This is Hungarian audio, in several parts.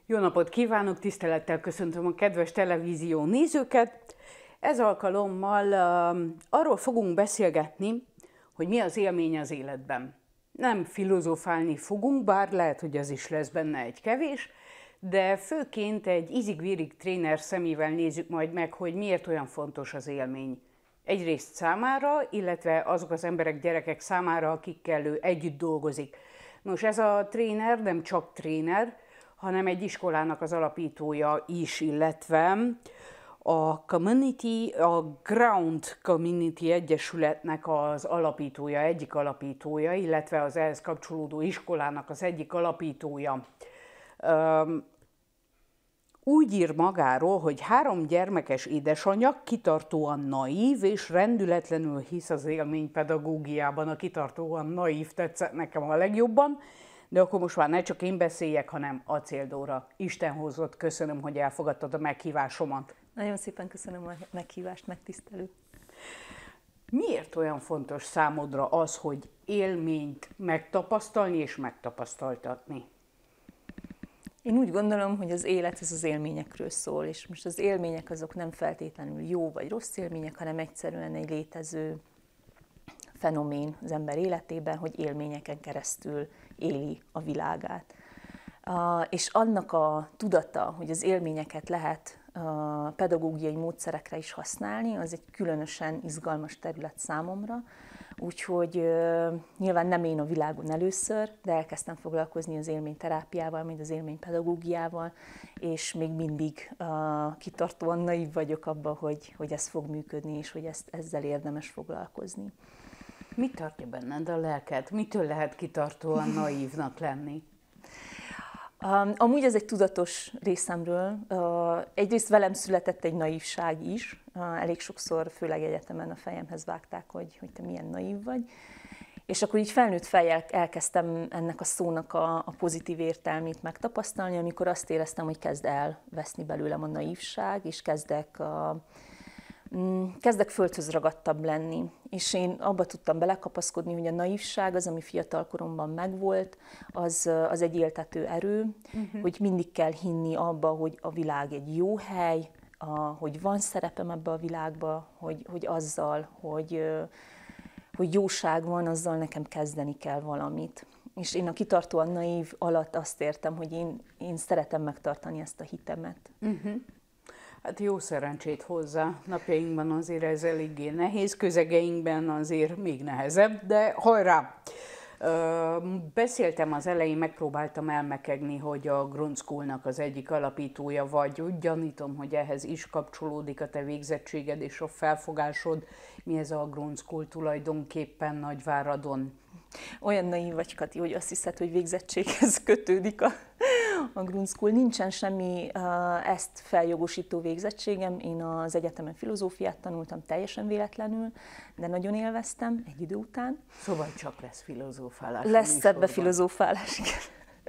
Jó napot kívánok, tisztelettel köszöntöm a kedves televízió nézőket. Ez alkalommal arról fogunk beszélgetni, hogy mi az élmény az életben. Nem filozofálni fogunk, bár lehet, hogy az is lesz benne egy kevés, de főként egy ízig-vírig tréner szemével nézzük majd meg, hogy miért olyan fontos az élmény. Egyrészt számára, illetve azok az emberek, gyerekek számára, akikkel ő együtt dolgozik. Nos, ez a tréner nem csak tréner, hanem egy iskolának az alapítója is, illetve a Ground Community Egyesületnek az alapítója, egyik alapítója, illetve az ehhez kapcsolódó iskolának az egyik alapítója. Úgy ír magáról, hogy 3 gyermekes édesanyja, kitartóan naív és rendületlenül hisz az élménypedagógiában. A kitartóan naív tetszett nekem a legjobban, de akkor most már ne csak én beszéljek, hanem Acél Dóra. Isten hozott, köszönöm, hogy elfogadtad a meghívásomat. Nagyon szépen köszönöm a meghívást, megtisztelő. Miért olyan fontos számodra az, hogy élményt megtapasztalni és megtapasztaltatni? Én úgy gondolom, hogy az élet ez az élményekről szól, és most az élmények azok nem feltétlenül jó vagy rossz élmények, hanem egyszerűen egy létező fenomén az ember életében, hogy élményeken keresztül éli a világát. És annak a tudata, hogy az élményeket lehet pedagógiai módszerekre is használni, az egy különösen izgalmas terület számomra. Úgyhogy nyilván nem én a világon először, de elkezdtem foglalkozni az élményterápiával, mint az élménypedagógiával, és még mindig kitartóan naív vagyok abban, hogy ez fog működni, és hogy ezzel érdemes foglalkozni. Mit tartja benned a lelked? Mitől lehet kitartóan naívnak lenni? Amúgy ez egy tudatos részemről. Egyrészt velem született egy naívság is. Elég sokszor, főleg egyetemen a fejemhez vágták, hogy te milyen naív vagy. És akkor így felnőtt fejjel elkezdtem ennek a szónak a pozitív értelmét megtapasztalni, amikor azt éreztem, hogy kezd elveszni belőlem a naívság, és kezdek földhöz ragadtabb lenni. És én abba tudtam belekapaszkodni, hogy a naívság, az, ami fiatalkoromban megvolt, az egy éltető erő, hogy mindig kell hinni abba, hogy a világ egy jó hely, hogy van szerepem ebbe a világba, hogy azzal, hogy jóság van, azzal nekem kezdeni kell valamit. És én a kitartóan naív alatt azt értem, hogy én szeretem megtartani ezt a hitemet. Hát jó szerencsét hozzá. Napjainkban azért ez eléggé nehéz, közegeinkben azért még nehezebb, de hajrá! Beszéltem az elején, megpróbáltam elmekegni, hogy a Ground Schoolnak az egyik alapítója vagy. Úgy gyanítom, hogy ehhez is kapcsolódik a te végzettséged és a felfogásod. Mi ez a Ground School tulajdonképpen Nagyváradon? Olyan naív vagy, Kati, hogy azt hiszed, hogy végzettséghez kötődik a Ground School. Nincsen semmi ezt feljogosító végzettségem. Én az egyetemen filozófiát tanultam teljesen véletlenül, de nagyon élveztem egy idő után. Szóval csak lesz filozófálás. Lesz ebbe filozófálás, igen.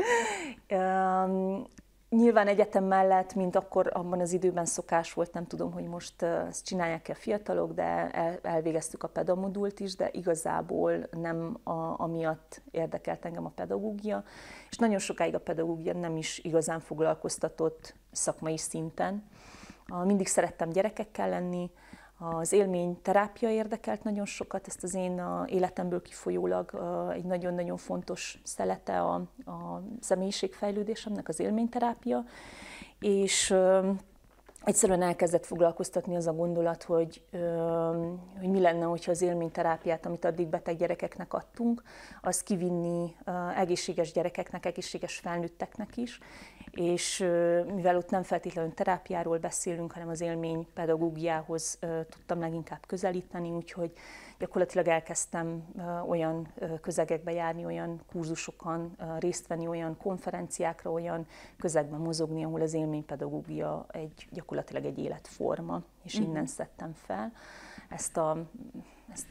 Nyilván egyetem mellett, mint akkor abban az időben szokás volt, nem tudom, hogy most ezt csinálják-e a fiatalok, de elvégeztük a pedamodult is, de igazából nem amiatt érdekelt engem a pedagógia, és nagyon sokáig a pedagógia nem is igazán foglalkoztatott szakmai szinten. Mindig szerettem gyerekekkel lenni, az élményterápia érdekelt nagyon sokat, ezt az én életemből kifolyólag egy nagyon-nagyon fontos szelete a személyiségfejlődésemnek az élményterápia, és egyszerűen elkezdett foglalkoztatni az a gondolat, hogy mi lenne, hogyha az élményterápiát, amit addig beteg gyerekeknek adtunk, az kivinni egészséges gyerekeknek, egészséges felnőtteknek is, és mivel ott nem feltétlenül terápiáról beszélünk, hanem az élménypedagógiához tudtam leginkább közelíteni, úgyhogy gyakorlatilag elkezdtem olyan közegekbe járni, olyan kurzusokon részt venni, olyan konferenciákra, olyan közegben mozogni, ahol az élménypedagógia gyakorlatilag egy életforma, és innen szedtem fel ezt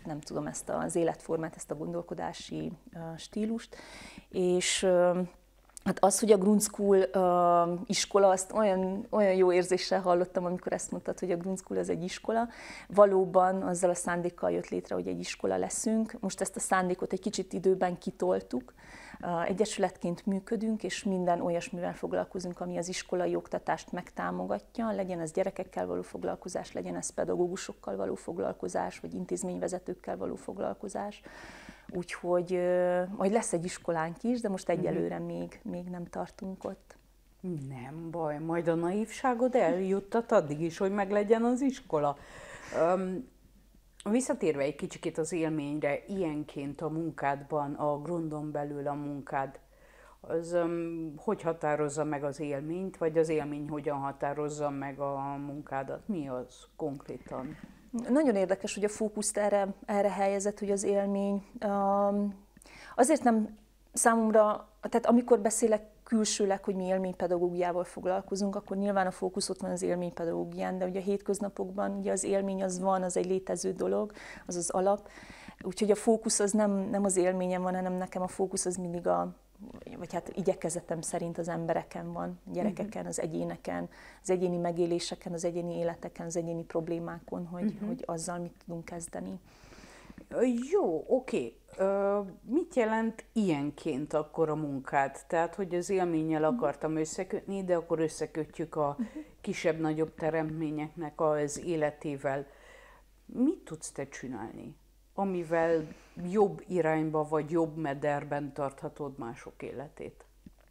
az életformát, ezt a gondolkodási stílust, és Hát az, hogy a Grund School iskola, azt olyan jó érzéssel hallottam, amikor ezt mondtad, hogy a Grund School az egy iskola. Valóban azzal a szándékkal jött létre, hogy egy iskola leszünk. Most ezt a szándékot egy kicsit időben kitoltuk. Egyesületként működünk, és minden olyasmivel foglalkozunk, ami az iskolai oktatást megtámogatja, legyen ez gyerekekkel való foglalkozás, legyen ez pedagógusokkal való foglalkozás, vagy intézményvezetőkkel való foglalkozás. Úgyhogy majd lesz egy iskolánk is, de most egyelőre még nem tartunk ott. Nem baj, majd a naívságod eljuttat addig is, hogy meglegyen az iskola. Visszatérve egy kicsikét az élményre, ilyenként a munkádban, a Grundon belül a munkád, az hogy határozza meg az élményt, vagy az élmény hogyan határozza meg a munkádat? Mi az konkrétan? Nagyon érdekes, hogy a fókuszt erre helyezett, hogy az élmény. Azért nem számomra, tehát amikor beszélek külsőleg, hogy mi élménypedagógiával foglalkozunk, akkor nyilván a fókusz ott van az élménypedagógián, de ugye a hétköznapokban ugye az élmény az van, az egy létező dolog, az az alap. Úgyhogy a fókusz az nem az élményen van, hanem nekem a fókusz az mindig vagy hát igyekezetem szerint az embereken van, a gyerekeken, az egyéneken, az egyéni megéléseken, az egyéni életeken, az egyéni problémákon, hogy azzal mit tudunk kezdeni. Jó, oké. Mit jelent ilyenként akkor a munkád? Tehát, hogy az élménnyel akartam összekötni, de akkor összekötjük a kisebb-nagyobb teremtményeknek az életével. Mit tudsz te csinálni, amivel jobb irányba vagy jobb mederben tarthatod mások életét?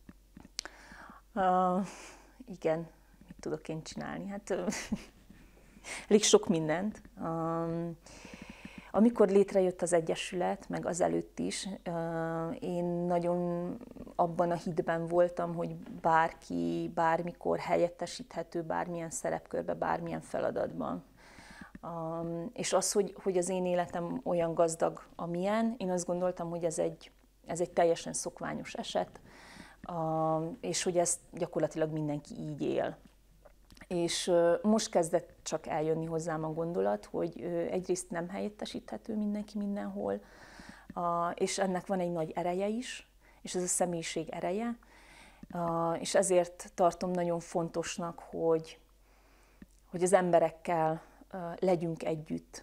Igen, mit tudok én csinálni? Hát elég sok mindent. Amikor létrejött az Egyesület, meg azelőtt is, én nagyon abban a hitben voltam, hogy bárki, bármikor helyettesíthető bármilyen szerepkörbe, bármilyen feladatban. És az, hogy az én életem olyan gazdag, amilyen, én azt gondoltam, hogy ez egy teljesen szokványos eset, és hogy ezt gyakorlatilag mindenki így él. És most kezdett csak eljönni hozzám a gondolat, hogy egyrészt nem helyettesíthető mindenki mindenhol, és ennek van egy nagy ereje is, és ez a személyiség ereje, és ezért tartom nagyon fontosnak, hogy az emberekkel legyünk együtt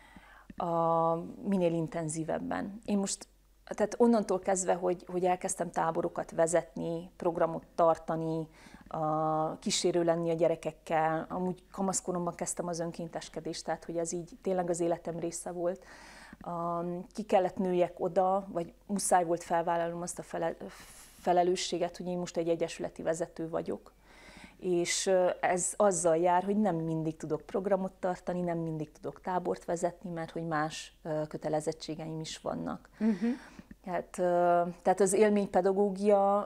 minél intenzívebben. Én most, tehát onnantól kezdve, hogy elkezdtem táborokat vezetni, programot tartani, kísérő lenni a gyerekekkel, amúgy kamaszkoromban kezdtem az önkénteskedést, tehát hogy ez így tényleg az életem része volt. Ki kellett nőjek oda, vagy muszáj volt felvállalnom azt a felelősséget, hogy én most egy egyesületi vezető vagyok. És ez azzal jár, hogy nem mindig tudok programot tartani, nem mindig tudok tábort vezetni, mert hogy más kötelezettségeim is vannak. Tehát az élménypedagógia,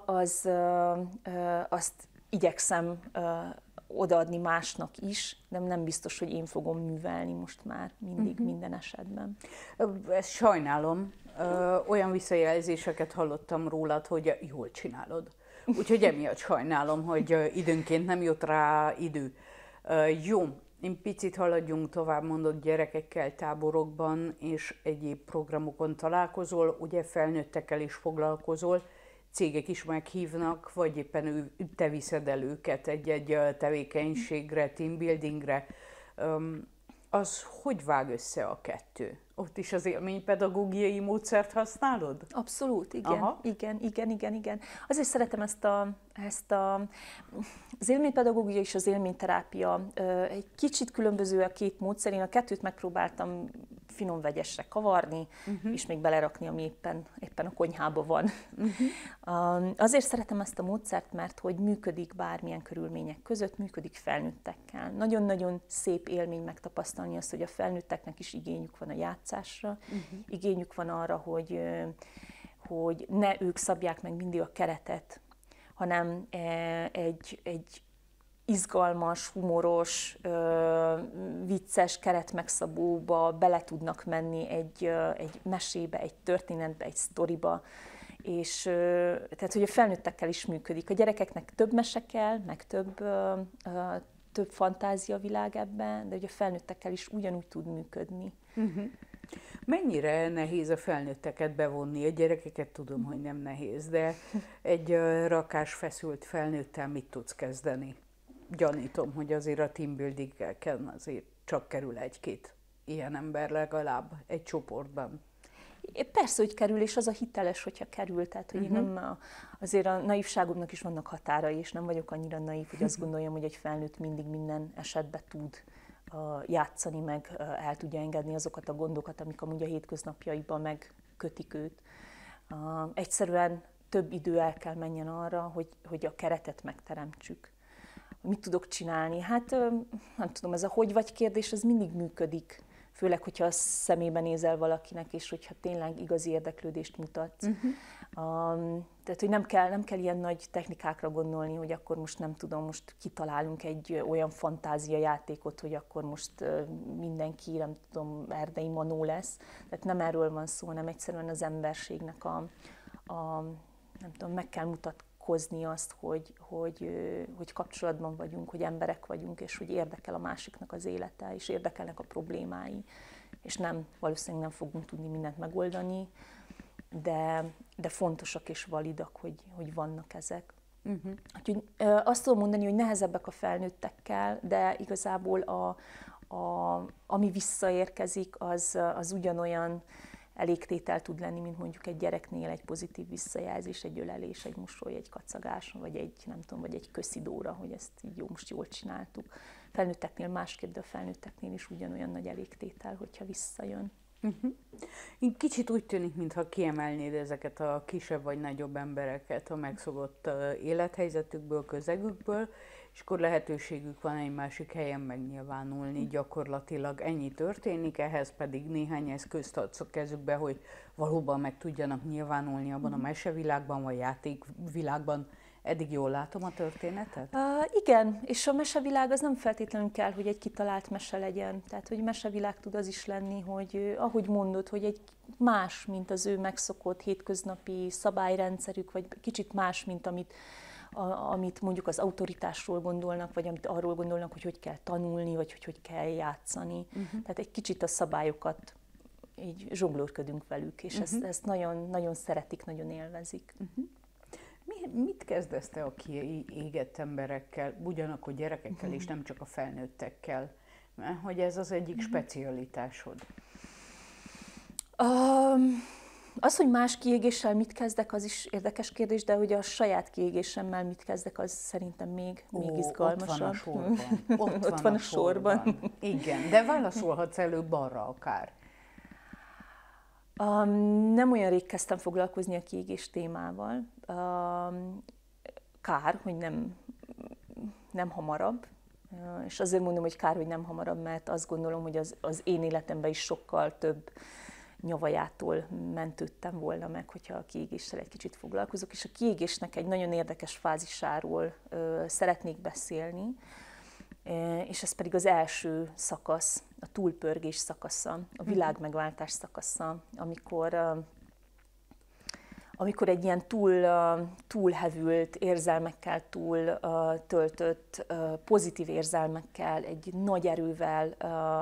azt igyekszem odaadni másnak is, de nem biztos, hogy én fogom művelni most már mindig, minden esetben. Ezt sajnálom. Olyan visszajelzéseket hallottam rólad, hogy jól csinálod. Úgyhogy emiatt sajnálom, hogy időnként nem jut rá idő. Jó, én picit haladjunk tovább, mondott gyerekekkel táborokban és egyéb programokon találkozol, ugye felnőttekkel is foglalkozol, cégek is meghívnak, vagy éppen te viszed el őket egy-egy tevékenységre, teambuildingre. Az hogy vág össze a kettő? Ott is az élménypedagógiai módszert használod? Abszolút, igen. Igen. Azért szeretem az élménypedagógia és az élményterápia egy kicsit különböző a két módszer. Én a kettőt megpróbáltam finom vegyesre kavarni, és még belerakni, ami éppen a konyhában van. Azért szeretem ezt a módszert, mert hogy működik bármilyen körülmények között, működik felnőttekkel. Nagyon-nagyon szép élmény megtapasztalni azt, hogy a felnőtteknek is igényük van a játszásra, igényük van arra, hogy ne ők szabják meg mindig a keretet, hanem egy izgalmas, humoros, vicces keretmegszabóba bele tudnak menni egy mesébe, egy történetbe, egy sztoriba, és tehát, hogy a felnőttekkel is működik. A gyerekeknek több mese kell, meg több fantáziavilág ebben, de hogy a felnőttekkel is ugyanúgy tud működni. Mennyire nehéz a felnőtteket bevonni? A gyerekeket tudom, hogy nem nehéz, de egy rakás feszült felnőttel mit tudsz kezdeni? Gyanítom, hogy azért a teambuilding-eken azért csak kerül egy-két ilyen ember legalább egy csoportban. Persze, hogy kerül, és az a hiteles, hogyha kerül. Tehát, hogy én nem, azért a naivságomnak is vannak határai, és nem vagyok annyira naív, hogy azt gondoljam, hogy egy felnőtt mindig minden esetben tud játszani, meg el tudja engedni azokat a gondokat, amik amúgy a hétköznapjaiban megkötik őt. Egyszerűen több idő el kell menjen arra, hogy a keretet megteremtsük. Mit tudok csinálni? Hát nem tudom, ez a hogy vagy kérdés, ez mindig működik. Főleg, hogyha a szemébe nézel valakinek, és hogyha tényleg igazi érdeklődést mutatsz. Tehát, hogy nem kell ilyen nagy technikákra gondolni, hogy akkor most nem tudom, most kitalálunk egy olyan fantáziajátékot, hogy akkor most mindenki, nem tudom, erdei manó lesz. Tehát nem erről van szó, hanem egyszerűen az emberségnek nem tudom, meg kell mutatkozni azt, hogy kapcsolatban vagyunk, hogy emberek vagyunk, és hogy érdekel a másiknak az élete, és érdekelnek a problémái. És valószínűleg nem fogunk tudni mindent megoldani, de fontosak és validak, hogy vannak ezek. Úgyhogy azt tudom mondani, hogy nehezebbek a felnőttekkel, de igazából ami visszaérkezik, az ugyanolyan elégtétel tud lenni, mint mondjuk egy gyereknél egy pozitív visszajelzés, egy ölelés, egy mosoly, egy kacagás, vagy egy köszidóra, hogy ezt így most jól csináltuk. Felnőtteknél másképp, de a felnőtteknél is ugyanolyan nagy elégtétel, hogyha visszajön. Kicsit úgy tűnik, mintha kiemelnéd ezeket a kisebb vagy nagyobb embereket a megszokott élethelyzetükből, közegükből, és akkor lehetőségük van egy másik helyen megnyilvánulni. Gyakorlatilag ennyi történik, ehhez pedig néhány eszközt adsz a kezükbe, hogy valóban meg tudjanak nyilvánulni abban a mesevilágban, vagy játékvilágban. Eddig jól látom a történetet? Igen, és a mesevilág az nem feltétlenül kell, hogy egy kitalált mese legyen. Tehát, hogy mesevilág tud az is lenni, hogy ahogy mondod, hogy egy más, mint az ő megszokott hétköznapi szabályrendszerük, vagy kicsit más, mint amit mondjuk az autoritásról gondolnak, vagy amit arról gondolnak, hogy kell tanulni, vagy hogy kell játszani. Tehát egy kicsit a szabályokat így zsonglőrködünk velük, és ezt nagyon, nagyon szeretik, nagyon élvezik. Mit kezdesz te a kiégett emberekkel, ugyanakkor gyerekekkel és nem csak a felnőttekkel? Mert hogy ez az egyik specialitásod. Az, hogy más kiégéssel mit kezdek, az is érdekes kérdés, de hogy a saját kiégésemmel mit kezdek, az szerintem még izgalmasabb. Ott van a sorban. Igen, de válaszolhatsz előbb arra akár. Nem olyan rég kezdtem foglalkozni a kiégés témával. Kár, hogy nem hamarabb. És azért mondom, hogy kár, hogy nem hamarabb, mert azt gondolom, hogy az én életemben is sokkal több nyavajától mentődtem volna meg, hogyha a kiégéssel egy kicsit foglalkozok. És a kiégésnek egy nagyon érdekes fázisáról szeretnék beszélni, és ez pedig az első szakasz, a túlpörgés szakasza, a világmegváltás szakasza, amikor egy ilyen túlhevült érzelmekkel, túl töltött, pozitív érzelmekkel, egy nagy erővel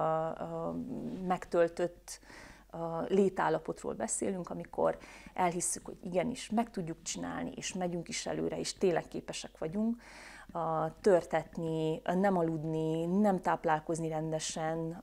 megtöltött létállapotról beszélünk, amikor elhisszük, hogy igenis meg tudjuk csinálni, és megyünk is előre, és tényleg képesek vagyunk törtetni, nem aludni, nem táplálkozni rendesen,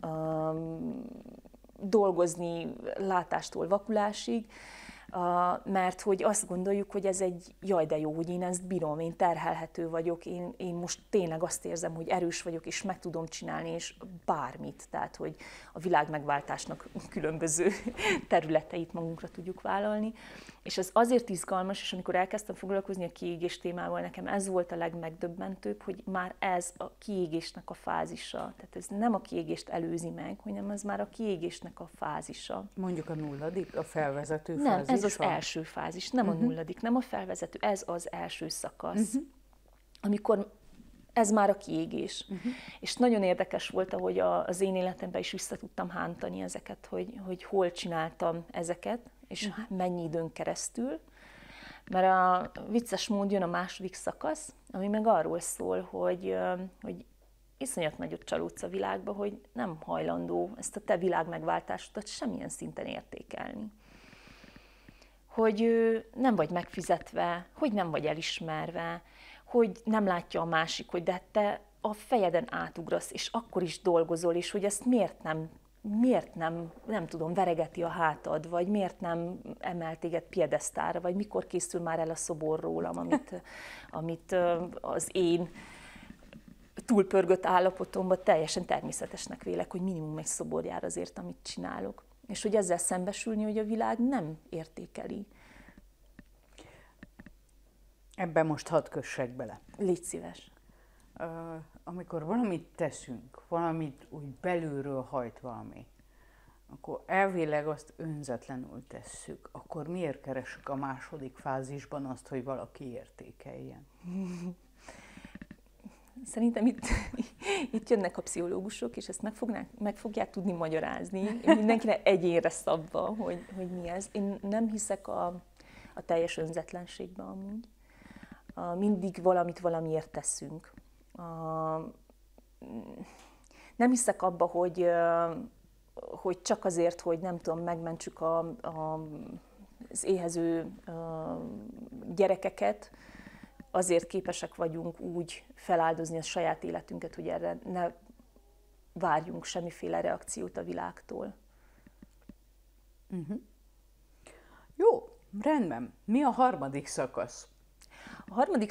dolgozni látástól vakulásig, mert hogy azt gondoljuk, hogy ez egy jaj de jó, hogy én ezt bírom, én terhelhető vagyok, én most tényleg azt érzem, hogy erős vagyok, és meg tudom csinálni, és bármit, tehát hogy a világ megváltásnak különböző területeit magunkra tudjuk vállalni. És ez azért izgalmas, és amikor elkezdtem foglalkozni a kiégés témával, nekem ez volt a legmegdöbbentőbb, hogy már ez a kiégésnek a fázisa. Tehát ez nem a kiégést előzi meg, hanem ez már a kiégésnek a fázisa. Mondjuk a nulladik, a felvezető fázis? Nem, ez az első fázis, nem a nulladik, nem a felvezető, ez az első szakasz, amikor ez már a kiégés. És nagyon érdekes volt, ahogy az én életemben is vissza tudtam hántani ezeket, hogy hol csináltam ezeket, és mennyi időn keresztül. Mert a vicces mód jön a második szakasz, ami meg arról szól, hogy iszonyat nagyot csalódsz a világba, hogy nem hajlandó ezt a te világ megváltásodat semmilyen szinten értékelni. Hogy nem vagy megfizetve, hogy nem vagy elismerve, hogy nem látja a másik, hogy de te a fejeden átugrasz, és akkor is dolgozol, és hogy ezt miért nem tudom, veregeti a hátad, vagy miért nem emel téged piedesztára, vagy mikor készül már el a szobor rólam, amit az én túlpörgött állapotomban teljesen természetesnek vélek, hogy minimum egy szobor jár azért, amit csinálok. És hogy ezzel szembesülni, hogy a világ nem értékeli. Ebben most hadd kössek bele. Légy szíves. Amikor valamit teszünk, valamit úgy belülről hajt valami, akkor elvileg azt önzetlenül tesszük. Akkor miért keresünk a második fázisban azt, hogy valaki értékeljen? Szerintem itt jönnek a pszichológusok, és ezt meg fogják tudni magyarázni. Mindenkinek egyénre szabva, hogy mi ez. Én nem hiszek a teljes önzetlenségbe amúgy. Mindig valamiért teszünk. Nem hiszek abba, hogy csak azért, hogy nem tudom, megmentsük az éhező gyerekeket, azért képesek vagyunk úgy feláldozni a saját életünket, hogy erre ne várjunk semmiféle reakciót a világtól. Uh-huh. Jó, rendben. Mi a harmadik szakasz? A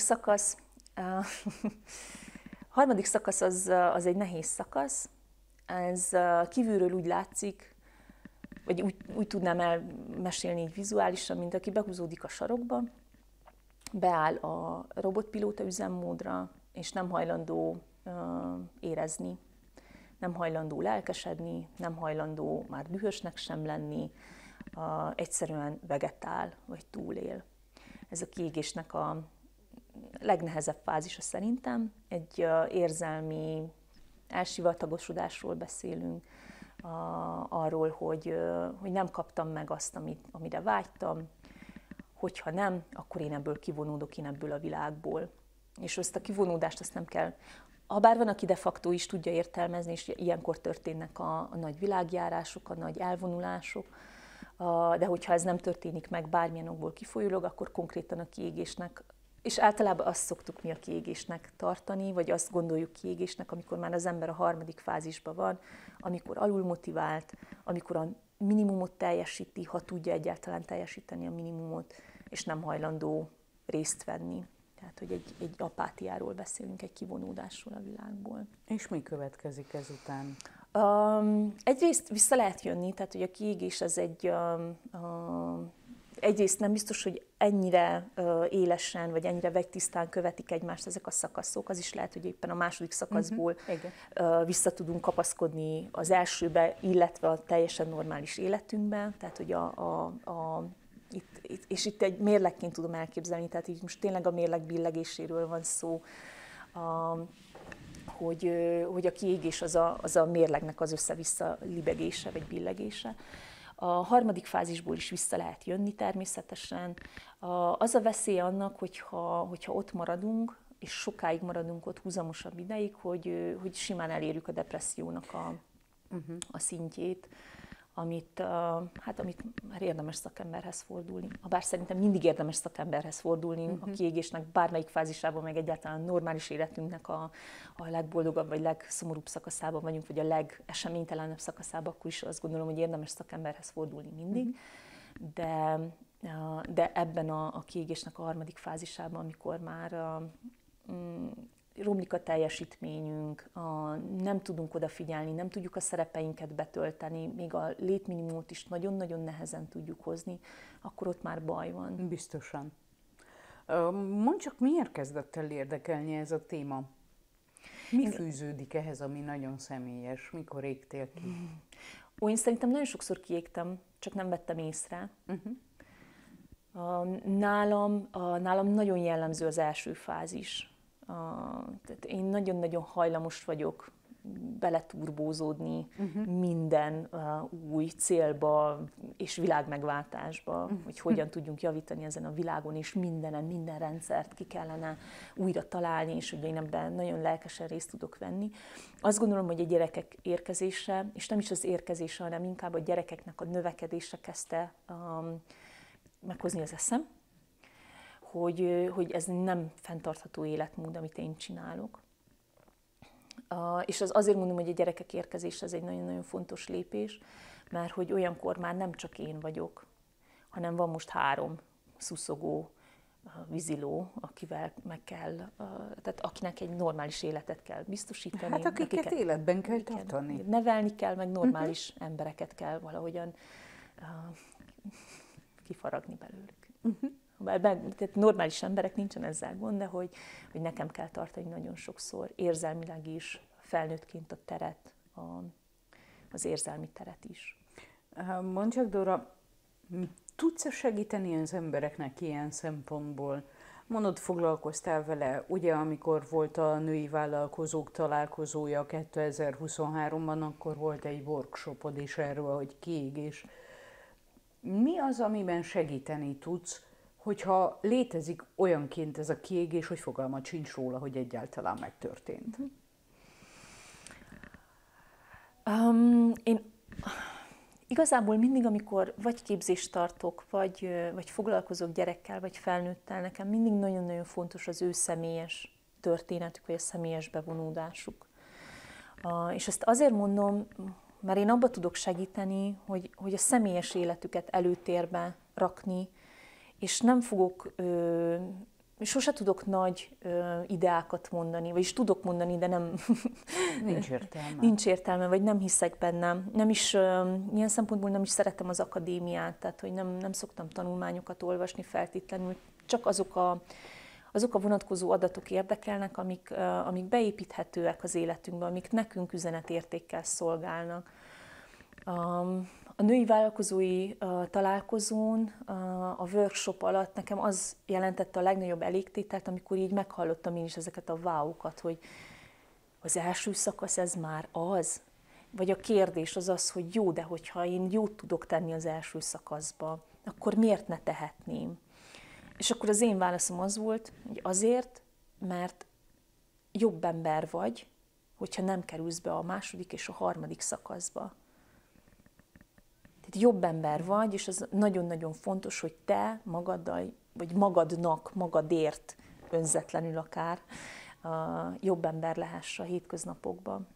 harmadik szakasz az egy nehéz szakasz. Ez kívülről úgy látszik, vagy úgy tudnám elmesélni így vizuálisan, mint aki behúzódik a sarokba, beáll a robotpilóta üzemmódra, és nem hajlandó érezni, nem hajlandó lelkesedni, nem hajlandó már dühösnek sem lenni, egyszerűen vegetál, vagy túlél. Ez a kiégésnek a legnehezebb fázisa szerintem. Egy érzelmi elsivatagosodásról beszélünk, arról, hogy nem kaptam meg azt, amire vágytam, hogyha nem, akkor én ebből kivonódok, én ebből a világból. És ezt a kivonódást azt nem kell, habár van, aki de facto is tudja értelmezni, és ilyenkor történnek a nagy világjárások, a nagy elvonulások, de hogyha ez nem történik meg bármilyen okból kifolyólag, akkor konkrétan a kiégésnek, és általában azt szoktuk mi a kiégésnek tartani, vagy azt gondoljuk kiégésnek, amikor már az ember a harmadik fázisban van, amikor alulmotivált, amikor a minimumot teljesíti, ha tudja egyáltalán teljesíteni a minimumot, és nem hajlandó részt venni. Tehát, hogy egy apátiáról beszélünk, egy kivonódásról a világból. És mi következik ezután? Egyrészt vissza lehet jönni, tehát hogy a kiégés az egyrészt nem biztos, hogy ennyire élesen, vagy ennyire vegytisztán követik egymást ezek a szakaszok. Az is lehet, hogy éppen a második szakaszból vissza tudunk kapaszkodni az elsőbe, illetve a teljesen normális életünkbe. Tehát, hogy itt egy mérlegként tudom elképzelni, tehát így most tényleg a mérleg billegéséről van szó, hogy a kiégés az a mérlegnek az össze-vissza libegése, vagy billegése. A harmadik fázisból is vissza lehet jönni természetesen. Az a veszély annak, hogyha ott maradunk, és sokáig maradunk ott húzamosabb ideig, hogy simán elérjük a depressziónak a szintjét, amit már érdemes szakemberhez fordulni. Habár szerintem mindig érdemes szakemberhez fordulni a kiégésnek bármelyik fázisában, meg egyáltalán a normális életünknek a legboldogabb vagy legszomorúbb szakaszában vagyunk, vagy a legeseménytelenebb szakaszában, akkor is azt gondolom, hogy érdemes szakemberhez fordulni mindig. De ebben a kiégésnek a harmadik fázisában, amikor már romlik a teljesítményünk, nem tudunk odafigyelni, nem tudjuk a szerepeinket betölteni, még a létminimumot is nagyon-nagyon nehezen tudjuk hozni, akkor ott már baj van. Biztosan. Mondd csak, miért kezdett el érdekelni ez a téma? Mi fűződik ehhez, ami nagyon személyes? Mikor égtél ki? Én szerintem nagyon sokszor kiégtem, csak nem vettem észre. Nálam nagyon jellemző az első fázis. Tehát én nagyon-nagyon hajlamos vagyok beleturbózódni minden új célba és világmegváltásba, hogy hogyan tudjunk javítani ezen a világon, és minden rendszert ki kellene újra találni, és hogy én ebben nagyon lelkesen részt tudok venni. Azt gondolom, hogy a gyerekek érkezése, és nem is az érkezése, hanem inkább a gyerekeknek a növekedése kezdte meghozni az eszem, hogy ez nem fenntartható életmód, amit én csinálok. És azért mondom, hogy a gyerekek érkezése ez egy nagyon-nagyon fontos lépés, mert hogy olyankor már nem csak én vagyok, hanem van most 3 szuszogó víziló, akivel meg kell, tehát akinek egy normális életet kell biztosítani. Hát akiket életben kell tartani. Nevelni kell, meg normális embereket kell valahogyan kifaragni belőlük. Tehát normális emberek, nincsen ezzel gond, de hogy nekem kell tartani nagyon sokszor érzelmileg is, felnőttként a teret, az érzelmi teret is. Mondd csak, Dóra, tudsz segíteni az embereknek ilyen szempontból? Mondod, foglalkoztál vele, ugye amikor volt a női vállalkozók találkozója 2023-ban, akkor volt egy workshopod is erről, hogy kiégés. Mi az, amiben segíteni tudsz, hogyha létezik olyanként ez a kiégés, hogy fogalmat sincs róla, hogy egyáltalán megtörtént? Én igazából mindig, amikor vagy képzést tartok, vagy foglalkozok gyerekkel, vagy felnőttel, nekem mindig nagyon-nagyon fontos az ő személyes történetük, vagy a személyes bevonódásuk. És ezt azért mondom, mert én abba tudok segíteni, hogy a személyes életüket előtérbe rakni, és nem fogok, sose tudok nagy ideákat mondani, vagyis tudok mondani, de nem... Nincs értelme. Nincs értelme, vagy nem hiszek benne. Nem is, ilyen szempontból nem is szeretem az akadémiát, tehát hogy nem szoktam tanulmányokat olvasni feltétlenül, csak azok a vonatkozó adatok érdekelnek, amik beépíthetőek az életünkbe, amik nekünk üzenetértékkel szolgálnak. A női vállalkozói találkozón, a workshop alatt nekem az jelentette a legnagyobb elégtételt, amikor így meghallottam én is ezeket a wow-kat, hogy az első szakasz ez már az? Vagy a kérdés az, hogy jó, de hogyha én jót tudok tenni az első szakaszba, akkor miért ne tehetném? És akkor az én válaszom az volt, hogy azért, mert jobb ember vagy, hogyha nem kerülsz be a második és a harmadik szakaszba. Tehát jobb ember vagy, és az nagyon-nagyon fontos, hogy te magaddal, vagy magadnak, magadért önzetlenül akár jobb ember lehess a hétköznapokban.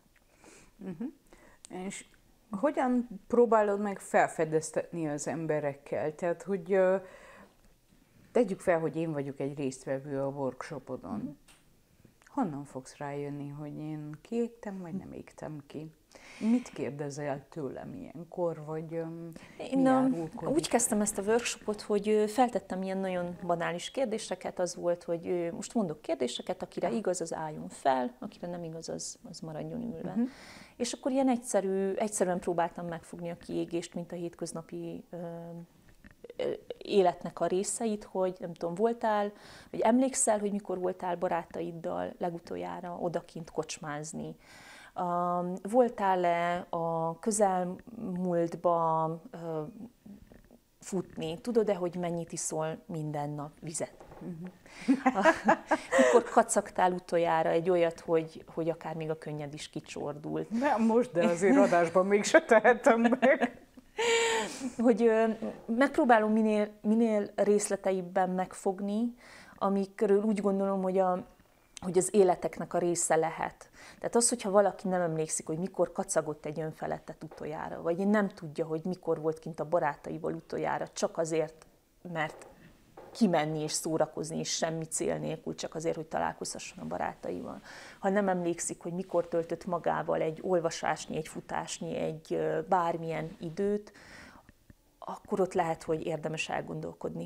És hogyan próbálod meg felfedeztetni az emberekkel? Tehát, hogy tegyük fel, hogy én vagyok egy résztvevő a workshopodon. Honnan fogsz rájönni, hogy én kiégtem, vagy nem égtem ki? Mit kérdezel tőlem ilyenkor, vagy mi árulkodik? Úgy kezdtem ezt a workshopot, hogy feltettem ilyen nagyon banális kérdéseket. Az volt, hogy most mondok kérdéseket, akire igaz, az álljon fel, akire nem igaz, az maradjon ülve. És akkor ilyen egyszerűen próbáltam megfogni a kiégést, mint a hétköznapi életnek a részeit, hogy nem tudom, voltál, vagy emlékszel, hogy mikor voltál barátaiddal legutoljára odakint kocsmázni. Voltál-e a közelmúltba futni? Tudod-e, hogy mennyit iszol minden nap vizet? Mikor kacagtál utoljára egy olyat, hogy akár még a könnyed is kicsordult? Nem most, de azért adásban mégse tehetem meg. Hogy megpróbálom minél részleteiben megfogni, amikről úgy gondolom, hogy az életeknek a része lehet. Tehát az, hogyha valaki nem emlékszik, hogy mikor kacagott egy önfeledtet utoljára, vagy nem tudja, hogy mikor volt kint a barátaival utoljára, csak azért, mert kimenni és szórakozni, és semmi cél nélkül, csak azért, hogy találkozhasson a barátaival. Ha nem emlékszik, hogy mikor töltött magával egy olvasásnyi, egy futásnyi, egy bármilyen időt, akkor ott lehet, hogy érdemes elgondolkodni,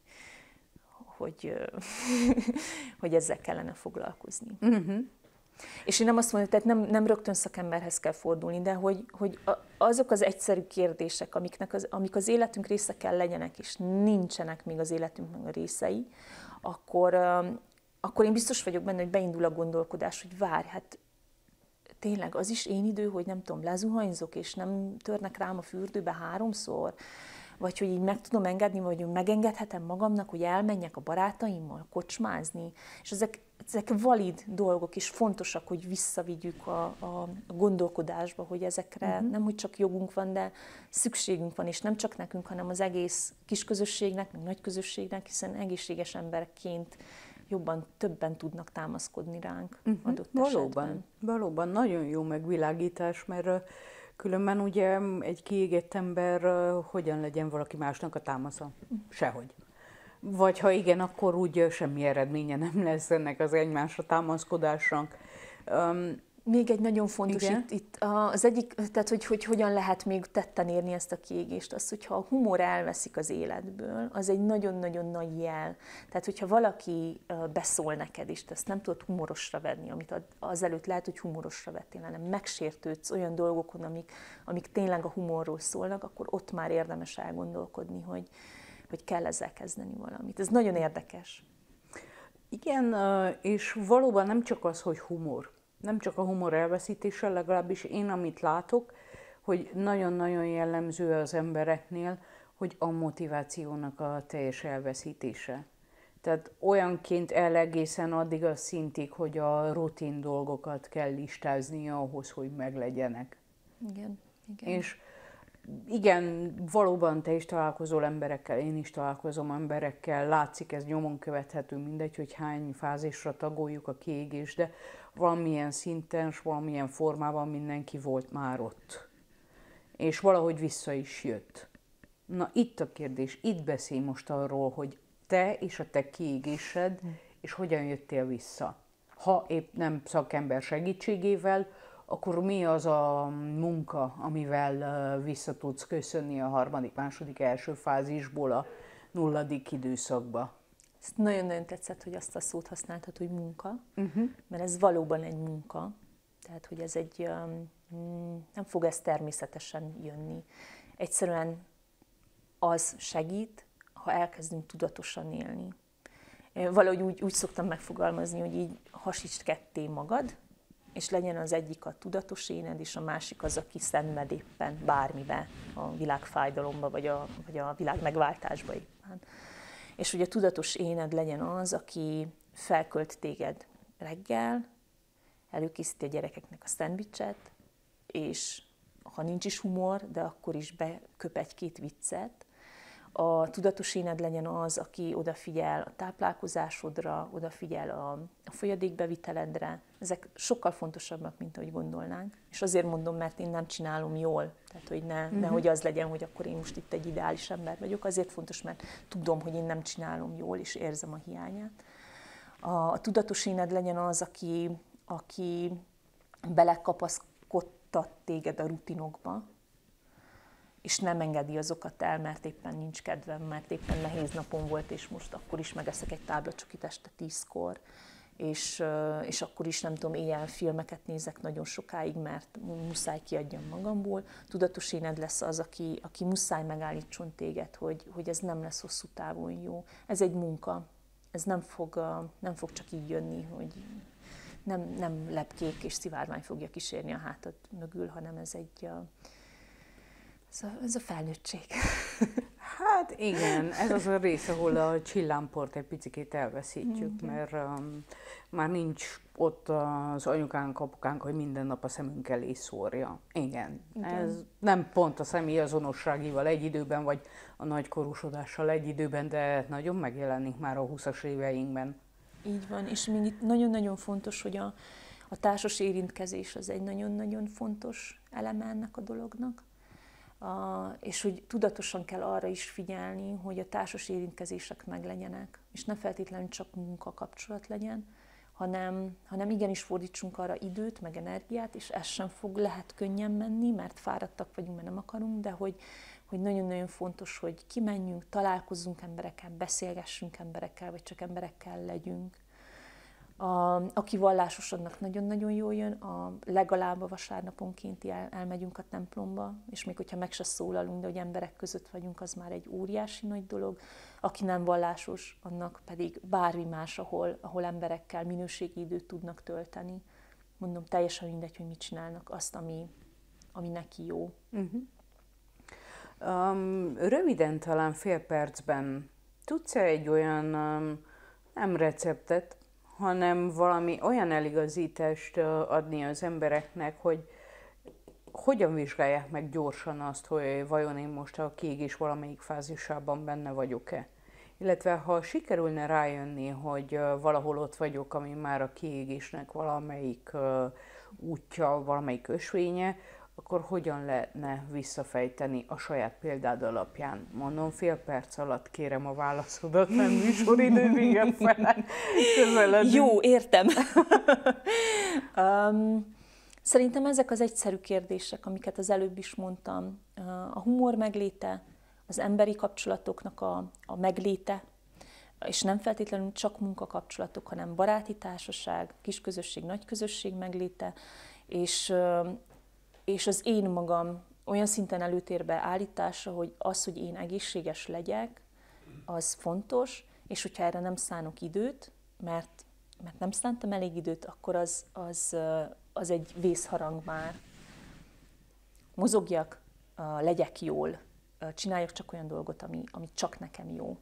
hogy ezzel kellene foglalkozni. És én nem azt mondom, tehát nem rögtön szakemberhez kell fordulni, de hogy azok az egyszerű kérdések, amik az életünk része kell legyenek, és nincsenek még az életünknek a részei, akkor én biztos vagyok benne, hogy beindul a gondolkodás, hogy várj, hát tényleg az is én idő, hogy nem tudom, lezuhanyzok, és nem törnek rám a fürdőbe 3-szor, vagy hogy így meg tudom engedni, vagy megengedhetem magamnak, hogy elmenjek a barátaimmal kocsmázni, és ezek valid dolgok, és fontosak, hogy visszavigyük a gondolkodásba, hogy ezekre nem, hogy csak jogunk van, de szükségünk van, és nem csak nekünk, hanem az egész kisközösségnek, meg nagyközösségnek, hiszen egészséges emberként jobban, többen tudnak támaszkodni ránk adott esetben. Valóban nagyon jó megvilágítás, mert különben ugye egy kiégett ember hogyan legyen valaki másnak a támasza? Sehogy. Vagy ha igen, akkor úgy semmi eredménye nem lesz ennek az egymásra támaszkodásnak. Még egy nagyon fontos itt az egyik, tehát hogy hogyan lehet még tetten érni ezt a kiégést, az, hogyha a humor elveszik az életből, az egy nagyon-nagyon nagy jel. Tehát, hogyha valaki beszól neked, és te ezt nem tudod humorosra venni, amit azelőtt lehet, hogy humorosra vettél, hanem megsértődsz olyan dolgokon, amik tényleg a humorról szólnak, akkor ott már érdemes elgondolkodni, hogy kell ezzel kezdeni valamit. Ez nagyon érdekes. Igen, és valóban nem csak az, hogy humor. Nem csak a humor elveszítése, legalábbis én, amit látok, hogy nagyon-nagyon jellemző az embereknél, hogy a motivációnak a teljes elveszítése. Tehát olyanként el egészen addig a szintig, hogy a rutin dolgokat kell listázni ahhoz, hogy meglegyenek. Igen. És igen, valóban te is találkozol emberekkel, én is találkozom emberekkel, látszik, ez nyomon követhető, mindegy, hogy hány fázisra tagoljuk a kiégést, de valamilyen szinten, és valamilyen formában mindenki volt már ott. És valahogy vissza is jött. Na itt a kérdés, itt beszélj most arról, hogy te és a te kiégésed, és hogyan jöttél vissza. Ha épp nem szakember segítségével, akkor mi az a munka, amivel vissza tudsz köszönni a harmadik, második, első fázisból a nulladik időszakba? Ezt nagyon-nagyon tetszett, hogy azt a szót használtad, hogy munka, mert ez valóban egy munka. Tehát, hogy ez nem fog ez természetesen jönni. Egyszerűen az segít, ha elkezdünk tudatosan élni. Valahogy úgy szoktam megfogalmazni, hogy így hasítsd ketté magad, és legyen az egyik a tudatos éned, és a másik az, aki szenved éppen bármibe, a világ fájdalomba, vagy a világ megváltásba éppen. És hogy a tudatos éned legyen az, aki felkölt téged reggel, előkészíti a gyerekeknek a szendvicset, és ha nincs is humor, de akkor is beköp egy-két viccet. A tudatos éned legyen az, aki odafigyel a táplálkozásodra, odafigyel a folyadékbeviteledre. Ezek sokkal fontosabbak, mint ahogy gondolnánk. És azért mondom, mert én nem csinálom jól. Tehát, hogy nehogy az legyen, hogy akkor én most itt egy ideális ember vagyok. Azért fontos, mert tudom, hogy én nem csinálom jól, és érzem a hiányát. A tudatos éned legyen az, aki belekapaszkodtat téged a rutinokba, és nem engedi azokat el, mert éppen nincs kedvem, mert éppen nehéz napom volt, és most akkor is megeszek egy táblacsokit este 10-kor, és akkor is nem tudom, éjjel filmeket nézek nagyon sokáig, mert muszáj kiadjam magamból. Tudatos éned lesz az, aki muszáj megállítson téged, hogy ez nem lesz hosszú távon jó. Ez egy munka, ez nem fog csak így jönni, hogy nem lepkék és szivárvány fogja kísérni a hátad mögül, hanem ez a felnőttség. Hát igen, ez az a rész, ahol a csillámport egy picikét elveszítjük, mert már nincs ott az anyukánk, apukánk, hogy minden nap a szemünk elé szórja. Igen, ez nem pont a személyazonosságival egy időben, vagy a nagykorúsodással egy időben, de nagyon megjelenik már a 20-as éveinkben. Így van, és még itt nagyon-nagyon fontos, hogy a társas érintkezés az egy nagyon-nagyon fontos eleme ennek a dolognak. És hogy tudatosan kell arra is figyelni, hogy a társas érintkezések meglegyenek, és ne feltétlenül csak munkakapcsolat legyen, hanem igenis fordítsunk arra időt, meg energiát, és ez sem lehet könnyen menni, mert fáradtak vagyunk, mert nem akarunk, de hogy nagyon-nagyon fontos, hogy kimenjünk, találkozzunk emberekkel, beszélgessünk emberekkel, vagy csak emberekkel legyünk. Aki vallásos, annak nagyon-nagyon jól jön, legalább a vasárnaponként elmegyünk a templomba, és még hogyha meg se szólalunk, de hogy emberek között vagyunk, az már egy óriási nagy dolog. Aki nem vallásos, annak pedig bármi más, ahol emberekkel minőségi időt tudnak tölteni. mondom, teljesen mindegy, hogy mit csinálnak, azt, ami neki jó. Röviden, talán fél percben tudsz-e egy olyan, nem receptet, hanem valami olyan eligazítást adni az embereknek, hogy hogyan vizsgálják meg gyorsan azt, hogy vajon én most a kiégés valamelyik fázisában benne vagyok-e? Illetve ha sikerülne rájönni, hogy valahol ott vagyok, ami már a kiégésnek valamelyik útja, valamelyik ösvénye, akkor hogyan lehetne visszafejteni a saját példád alapján? Mondom, fél perc alatt kérem a válaszodat, nem műsoridő vége fel. Jó, értem. Szerintem ezek az egyszerű kérdések, amiket az előbb is mondtam. A humor megléte, az emberi kapcsolatoknak a megléte, és nem feltétlenül csak munkakapcsolatok, hanem baráti társaság, kisközösség, nagyközösség megléte, és az én magam olyan szinten előtérbe állítása, hogy az, hogy én egészséges legyek, az fontos, és hogyha erre nem szánok időt, mert nem szántam elég időt, akkor az egy vészharang már. Mozogjak, legyek jól, csináljak csak olyan dolgot, ami csak nekem jó.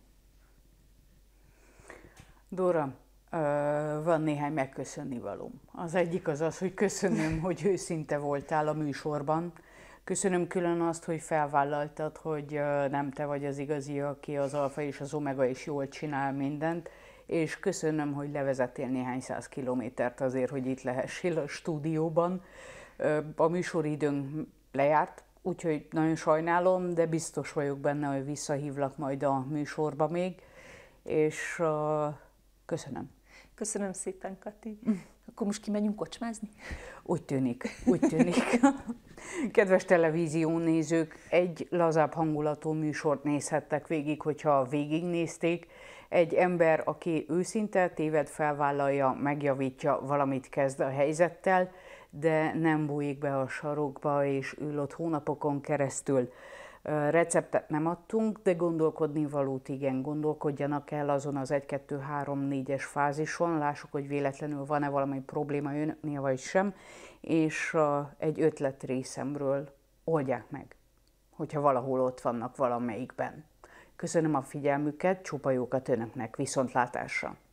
Dóra, van néhány megköszönni valóm. Az egyik az, hogy köszönöm, hogy őszinte voltál a műsorban. Köszönöm külön azt, hogy felvállaltad, hogy nem te vagy az igazi, aki az alfa és az omega is jól csinál mindent, és köszönöm, hogy levezettél néhány 100 kilométert azért, hogy itt lehessél a stúdióban. A műsoridőnk lejárt, úgyhogy nagyon sajnálom, de biztos vagyok benne, hogy visszahívlak majd a műsorba még, és köszönöm. Köszönöm szépen, Kati. Akkor most kimegyünk kocsmázni? Úgy tűnik. Kedves televíziónézők, egy lazább hangulatú műsort nézhettek végig, hogyha végignézték. Egy ember, aki őszinte, téved felvállalja, megjavítja, valamit kezd a helyzettel, de nem bújik be a sarokba és ül ott hónapokon keresztül. Receptet nem adtunk, de gondolkodni valót igen, gondolkodjanak el azon az 1, 2, 3, 4-es fázison, lássuk, hogy véletlenül van-e valami probléma önöknél vagy sem, és egy ötlet részemről oldják meg, hogyha valahol ott vannak valamelyikben. Köszönöm a figyelmüket, csupa jókat önöknek, viszontlátásra!